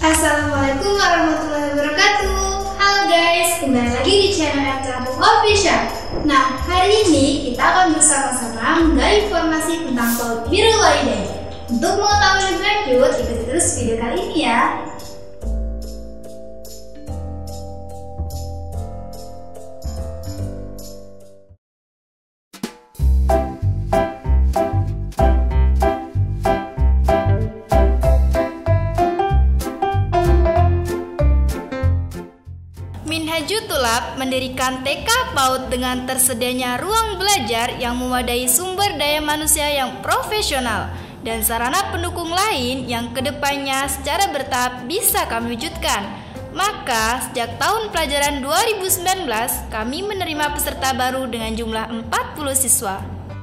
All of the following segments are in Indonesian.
Assalamualaikum warahmatullahi wabarakatuh. Halo guys, kembali lagi di channel Lampung Official. Nah, hari ini kita akan bersama-sama menggali informasi tentang PAUD Birrul Walidain. Untuk mengetahui lebih lanjut, ikuti terus video kali ini ya. Minhajutulab mendirikan TK PAUD dengan tersedianya ruang belajar yang memadai, sumber daya manusia yang profesional, dan sarana pendukung lain yang kedepannya secara bertahap bisa kami wujudkan. Maka sejak tahun pelajaran 2019 kami menerima peserta baru dengan jumlah 40 siswa.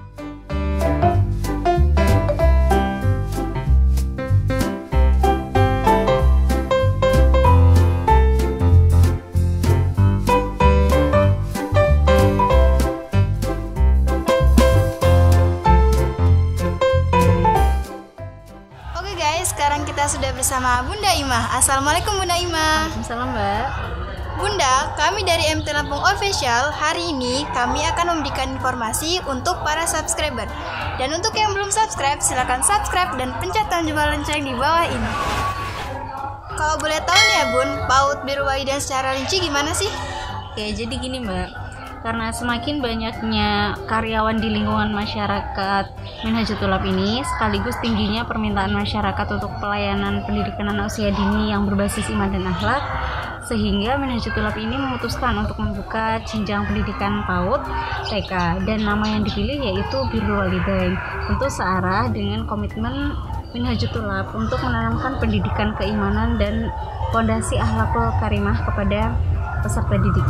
Sekarang kita sudah bersama Bunda Imah. Assalamualaikum Bunda Imah. Waalaikumsalam Mbak. Bunda, kami dari MT Lampung Official. Hari ini kami akan memberikan informasi untuk para subscriber. Dan untuk yang belum subscribe, silakan subscribe dan pencet tombol lonceng di bawah ini. Kalau boleh tahu nih ya Bun, PAUD Birrul Walidain secara rinci gimana sih? Oke, jadi gini Mbak. Karena semakin banyaknya karyawan di lingkungan masyarakat Minhajutulab ini, sekaligus tingginya permintaan masyarakat untuk pelayanan pendidikan anak usia dini yang berbasis iman dan akhlak, sehingga Minhajutulab ini memutuskan untuk membuka jenjang pendidikan PAUD TK, dan nama yang dipilih yaitu Birrul Walidain. Tentu searah dengan komitmen Minhajutulab untuk menanamkan pendidikan keimanan dan fondasi akhlakul karimah kepada peserta didik.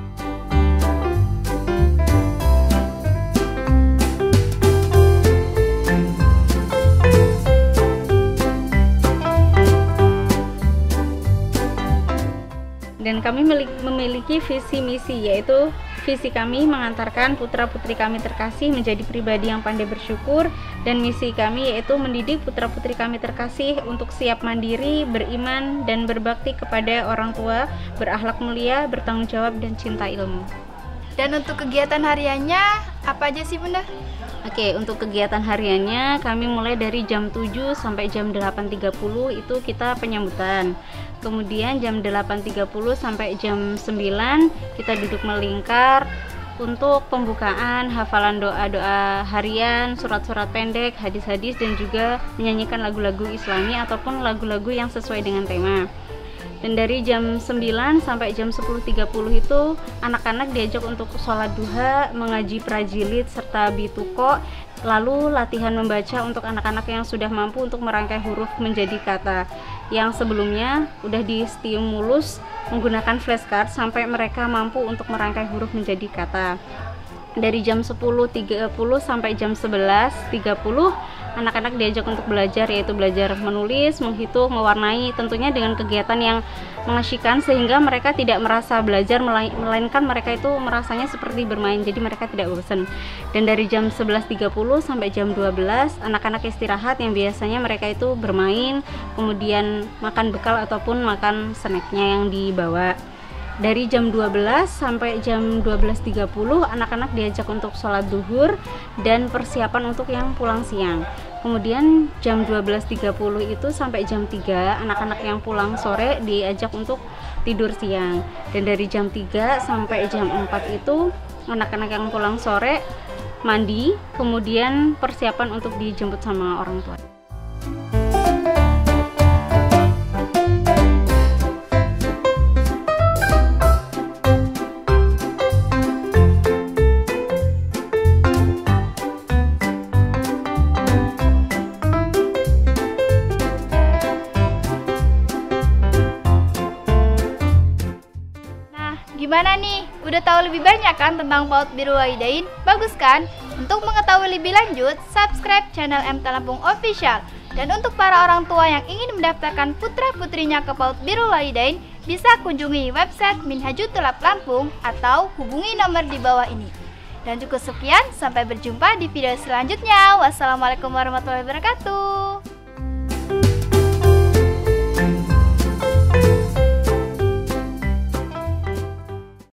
Dan kami memiliki visi misi, yaitu visi kami mengantarkan putra-putri kami terkasih menjadi pribadi yang pandai bersyukur, dan misi kami yaitu mendidik putra-putri kami terkasih untuk siap mandiri, beriman, dan berbakti kepada orang tua, berakhlak mulia, bertanggung jawab, dan cinta ilmu. Dan untuk kegiatan hariannya apa aja sih Bunda? Oke, untuk kegiatan hariannya kami mulai dari jam 7 sampai jam 8.30 itu kita penyambutan. Kemudian jam 8.30 sampai jam 9 kita duduk melingkar untuk pembukaan, hafalan doa-doa harian, surat-surat pendek, hadis-hadis, dan juga menyanyikan lagu-lagu Islami ataupun lagu-lagu yang sesuai dengan tema. Dan dari jam 9 sampai jam 10.30 itu anak-anak diajak untuk sholat duha, mengaji prajilid, serta bituko, lalu latihan membaca untuk anak-anak yang sudah mampu untuk merangkai huruf menjadi kata, yang sebelumnya udah distimulus menggunakan flashcard sampai mereka mampu untuk merangkai huruf menjadi kata. Dari jam 10.30 sampai jam 11.30 anak-anak diajak untuk belajar, yaitu belajar menulis, menghitung, mewarnai, tentunya dengan kegiatan yang mengasyikkan sehingga mereka tidak merasa belajar, melainkan mereka itu merasanya seperti bermain, jadi mereka tidak bosan. Dan dari jam 11.30 sampai jam 12 anak-anak istirahat, yang biasanya mereka itu bermain, kemudian makan bekal ataupun makan snacknya yang dibawa. Dari jam 12 sampai jam 12.30 anak-anak diajak untuk sholat duhur dan persiapan untuk yang pulang siang. Kemudian jam 12.30 itu sampai jam 3 anak-anak yang pulang sore diajak untuk tidur siang. Dan dari jam 3 sampai jam 4 itu anak-anak yang pulang sore mandi, kemudian persiapan untuk dijemput sama orang tua. Gimana nih? Udah tahu lebih banyak kan tentang PAUD Birrul Walidain? Bagus kan? Untuk mengetahui lebih lanjut, subscribe channel MT Lampung Official. Dan untuk para orang tua yang ingin mendaftarkan putra-putrinya ke PAUD Birrul Walidain, bisa kunjungi website Minhajutulab Lampung atau hubungi nomor di bawah ini. Dan cukup sekian, sampai berjumpa di video selanjutnya. Wassalamualaikum warahmatullahi wabarakatuh.